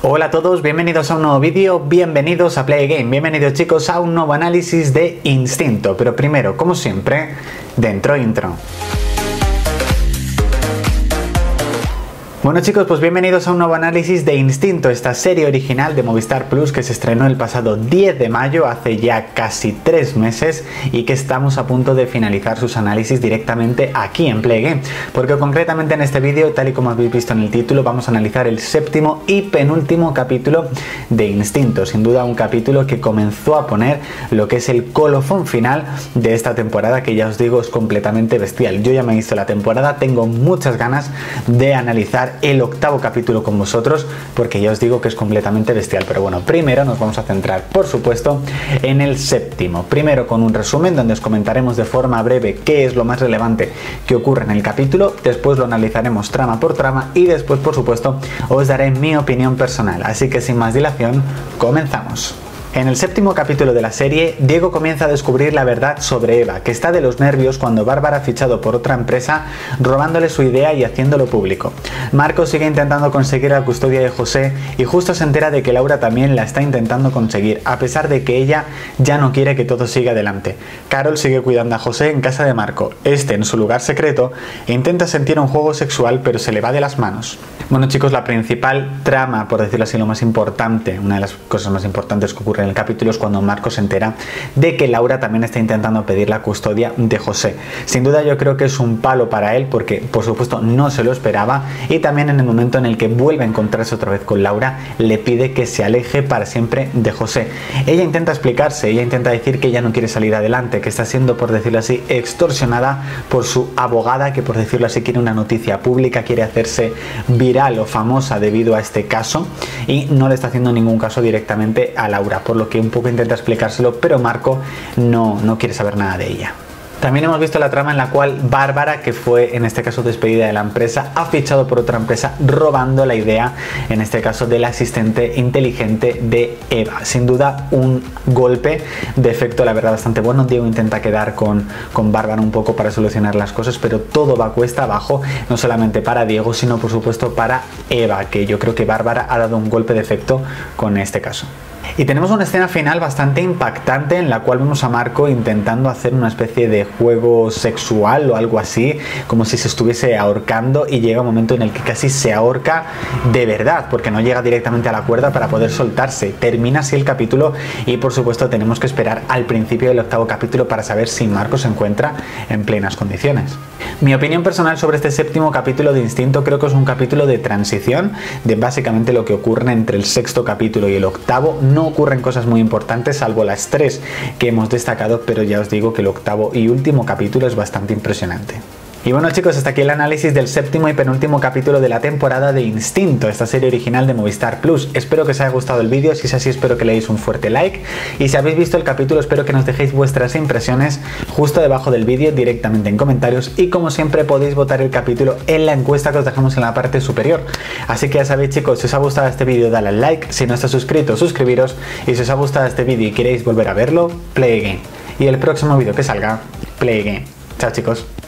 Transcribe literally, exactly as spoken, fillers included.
Hola a todos, bienvenidos a un nuevo vídeo, bienvenidos a Play Game, bienvenidos chicos a un nuevo análisis de Instinto, pero primero, como siempre, dentro intro. Bueno chicos, pues bienvenidos a un nuevo análisis de Instinto, esta serie original de Movistar Plus que se estrenó el pasado diez de mayo, hace ya casi tres meses, y que estamos a punto de finalizar sus análisis directamente aquí en Play Game, porque concretamente en este vídeo, tal y como habéis visto en el título, vamos a analizar el séptimo y penúltimo capítulo de Instinto, sin duda un capítulo que comenzó a poner lo que es el colofón final de esta temporada, que ya os digo es completamente bestial. Yo ya me he visto la temporada, tengo muchas ganas de analizar el octavo capítulo con vosotros, porque ya os digo que es completamente bestial. Pero bueno, primero nos vamos a centrar, por supuesto, en el séptimo. Primero con un resumen donde os comentaremos de forma breve qué es lo más relevante que ocurre en el capítulo, después lo analizaremos trama por trama y después, por supuesto, os daré mi opinión personal. Así que sin más dilación, comenzamos. En el séptimo capítulo de la serie, Diego comienza a descubrir la verdad sobre Eva, que está de los nervios cuando Bárbara ha fichado por otra empresa, robándole su idea y haciéndolo público. Marco sigue intentando conseguir la custodia de José y justo se entera de que Laura también la está intentando conseguir, a pesar de que ella ya no quiere que todo siga adelante. Carol sigue cuidando a José en casa de Marco. Este, en su lugar secreto, intenta sentir un juego sexual, pero se le va de las manos. Bueno chicos, la principal trama, por decirlo así, lo más importante, una de las cosas más importantes que ocurre en el capítulo es cuando Marco se entera de que Laura también está intentando pedir la custodia de José. Sin duda yo creo que es un palo para él, porque por supuesto no se lo esperaba, y también en el momento en el que vuelve a encontrarse otra vez con Laura, le pide que se aleje para siempre de José. Ella intenta explicarse, ella intenta decir que ella no quiere salir adelante, que está siendo, por decirlo así, extorsionada por su abogada, que por decirlo así quiere una noticia pública, quiere hacerse viral o famosa debido a este caso, y no le está haciendo ningún caso directamente a Laura, por lo que un poco intenta explicárselo, pero Marco no, no quiere saber nada de ella. También hemos visto la trama en la cual Bárbara, que fue en este caso despedida de la empresa, ha fichado por otra empresa robando la idea, en este caso del asistente inteligente de Eva. Sin duda un golpe de efecto, la verdad, bastante bueno. Diego intenta quedar con, con Bárbara un poco para solucionar las cosas, pero todo va cuesta abajo, no solamente para Diego, sino por supuesto para Eva, que yo creo que Bárbara ha dado un golpe de efecto con este caso. Y tenemos una escena final bastante impactante en la cual vemos a Marco intentando hacer una especie de juego sexual o algo así, como si se estuviese ahorcando, y llega un momento en el que casi se ahorca de verdad, porque no llega directamente a la cuerda para poder soltarse. Termina así el capítulo y por supuesto tenemos que esperar al principio del octavo capítulo para saber si Marco se encuentra en plenas condiciones. Mi opinión personal sobre este séptimo capítulo de Instinto, creo que es un capítulo de transición de básicamente lo que ocurre entre el sexto capítulo y el octavo. No ocurren cosas muy importantes, salvo las tres que hemos destacado, pero ya os digo que el octavo y último capítulo es bastante impresionante. Y bueno chicos, hasta aquí el análisis del séptimo y penúltimo capítulo de la temporada de Instinto, esta serie original de Movistar Plus. Espero que os haya gustado el vídeo, si es así espero que le deis un fuerte like, y si habéis visto el capítulo espero que nos dejéis vuestras impresiones justo debajo del vídeo directamente en comentarios, y como siempre podéis votar el capítulo en la encuesta que os dejamos en la parte superior. Así que ya sabéis chicos, si os ha gustado este vídeo dale al like, si no estáis suscritos suscribiros, y si os ha gustado este vídeo y queréis volver a verlo, Play Game. Y el próximo vídeo que salga, Play Game. Chao chicos.